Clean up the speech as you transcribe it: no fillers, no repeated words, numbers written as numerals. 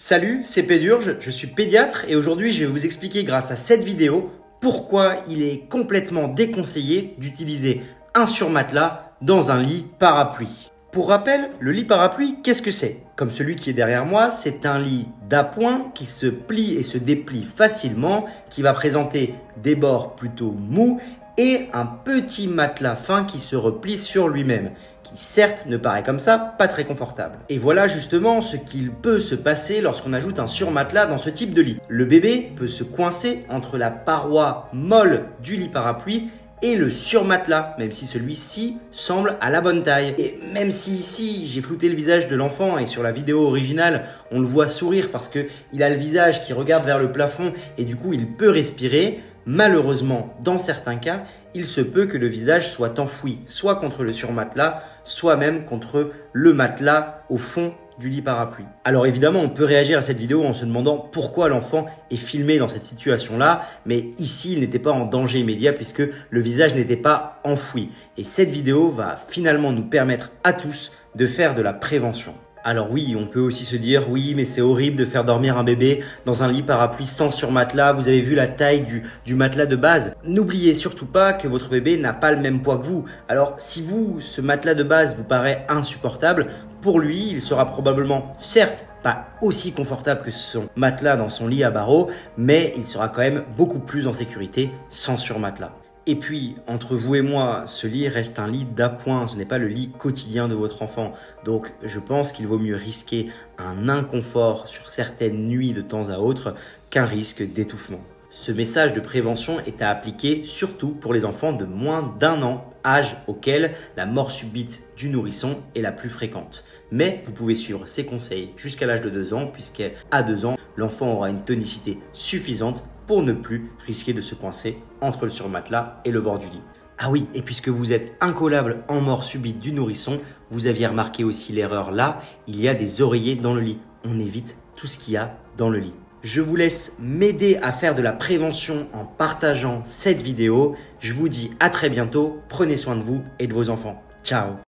Salut, c'est Pédurge, je suis pédiatre et aujourd'hui je vais vous expliquer grâce à cette vidéo pourquoi il est complètement déconseillé d'utiliser un surmatelas dans un lit parapluie. Pour rappel, le lit parapluie, qu'est-ce que c'est? Comme celui qui est derrière moi, c'est un lit d'appoint qui se plie et se déplie facilement, qui va présenter des bords plutôt mous et un petit matelas fin qui se replie sur lui-même, qui certes ne paraît comme ça pas très confortable. Et voilà justement ce qu'il peut se passer lorsqu'on ajoute un surmatelas dans ce type de lit. Le bébé peut se coincer entre la paroi molle du lit parapluie et le surmatelas, même si celui-ci semble à la bonne taille. Et même si ici, j'ai flouté le visage de l'enfant et sur la vidéo originale, on le voit sourire parce qu'il a le visage qui regarde vers le plafond et du coup, il peut respirer. Malheureusement, dans certains cas, il se peut que le visage soit enfoui, soit contre le surmatelas, soit même contre le matelas au fond du lit parapluie. Alors évidemment, on peut réagir à cette vidéo en se demandant pourquoi l'enfant est filmé dans cette situation-là, mais ici, il n'était pas en danger immédiat puisque le visage n'était pas enfoui. Et cette vidéo va finalement nous permettre à tous de faire de la prévention. Alors oui, on peut aussi se dire, oui, mais c'est horrible de faire dormir un bébé dans un lit parapluie sans surmatelas. Vous avez vu la taille du matelas de base. N'oubliez surtout pas que votre bébé n'a pas le même poids que vous. Alors si ce matelas de base vous paraît insupportable, pour lui, il sera probablement, certes, pas aussi confortable que son matelas dans son lit à barreaux, mais il sera quand même beaucoup plus en sécurité sans surmatelas. Et puis, entre vous et moi, ce lit reste un lit d'appoint, ce n'est pas le lit quotidien de votre enfant. Donc, je pense qu'il vaut mieux risquer un inconfort sur certaines nuits de temps à autre qu'un risque d'étouffement. Ce message de prévention est à appliquer surtout pour les enfants de moins d'1 an, âge auquel la mort subite du nourrisson est la plus fréquente. Mais vous pouvez suivre ces conseils jusqu'à l'âge de 2 ans, puisqu'à 2 ans, l'enfant aura une tonicité suffisante pour ne plus risquer de se coincer entre le surmatelas et le bord du lit. Ah oui, et puisque vous êtes incollable en mort subite du nourrisson, vous aviez remarqué aussi l'erreur là, il y a des oreillers dans le lit. On évite tout ce qu'il y a dans le lit. Je vous laisse m'aider à faire de la prévention en partageant cette vidéo. Je vous dis à très bientôt, prenez soin de vous et de vos enfants. Ciao!